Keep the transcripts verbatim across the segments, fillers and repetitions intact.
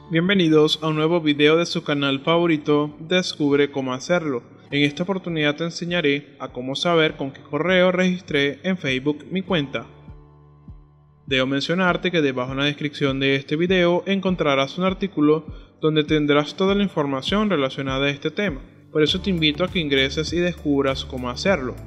Bienvenidos a un nuevo video de su canal favorito, Descubre cómo hacerlo. En esta oportunidad te enseñaré a cómo saber con qué correo registré en Facebook mi cuenta. Debo mencionarte que debajo en la descripción de este video encontrarás un artículo donde tendrás toda la información relacionada a este tema. Por eso te invito a que ingreses y descubras cómo hacerlo.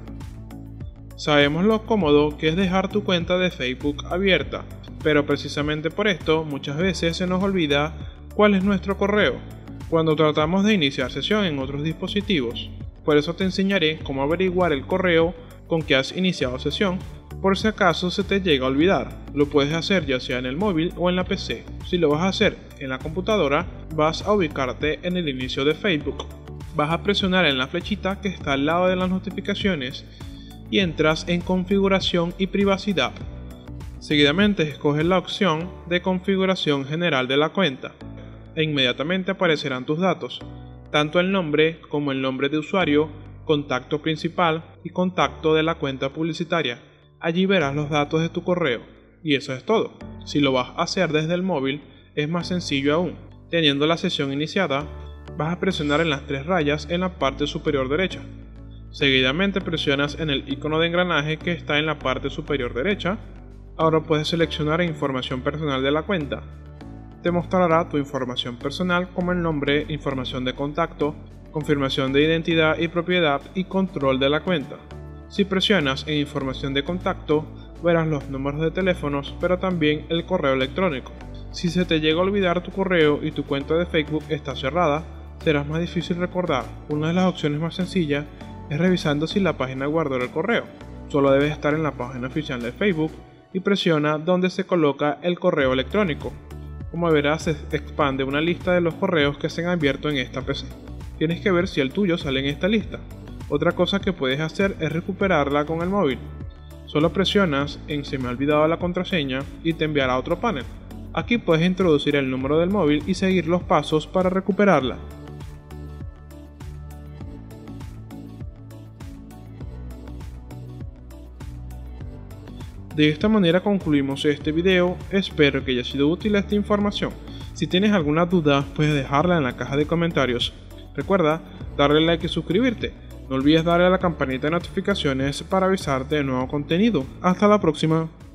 Sabemos lo cómodo que es dejar tu cuenta de Facebook abierta, pero precisamente por esto muchas veces se nos olvida cuál es nuestro correo cuando tratamos de iniciar sesión en otros dispositivos. Por eso te enseñaré cómo averiguar el correo con que has iniciado sesión, por si acaso se te llega a olvidar. Lo puedes hacer ya sea en el móvil o en la P C. Si lo vas a hacer en la computadora, vas a ubicarte en el inicio de Facebook. Vas a presionar en la flechita que está al lado de las notificaciones y entras en configuración y privacidad. Seguidamente escoges la opción de configuración general de la cuenta e inmediatamente aparecerán tus datos, tanto el nombre como el nombre de usuario, contacto principal y contacto de la cuenta publicitaria. Allí verás los datos de tu correo y eso es todo. Si lo vas a hacer desde el móvil es más sencillo aún. Teniendo la sesión iniciada, vas a presionar en las tres rayas en la parte superior derecha. Seguidamente presionas en el icono de engranaje que está en la parte superior derecha. Ahora puedes seleccionar información personal de la cuenta. Te mostrará tu información personal como el nombre, información de contacto, confirmación de identidad y propiedad y control de la cuenta. Si presionas en información de contacto, verás los números de teléfonos, pero también el correo electrónico. Si se te llega a olvidar tu correo y tu cuenta de Facebook está cerrada, será más difícil recordar. Una de las opciones más sencillas es revisando si la página guardó el correo. Solo debes estar en la página oficial de Facebook y presiona donde se coloca el correo electrónico. Como verás, se expande una lista de los correos que se han abierto en esta P C. Tienes que ver si el tuyo sale en esta lista. Otra cosa que puedes hacer es recuperarla con el móvil. Solo presionas en se me ha olvidado la contraseña y te enviará a otro panel. Aquí puedes introducir el número del móvil y seguir los pasos para recuperarla. De esta manera concluimos este video, espero que haya sido útil esta información. Si tienes alguna duda puedes dejarla en la caja de comentarios. Recuerda darle like y suscribirte. No olvides darle a la campanita de notificaciones para avisarte de nuevo contenido. Hasta la próxima.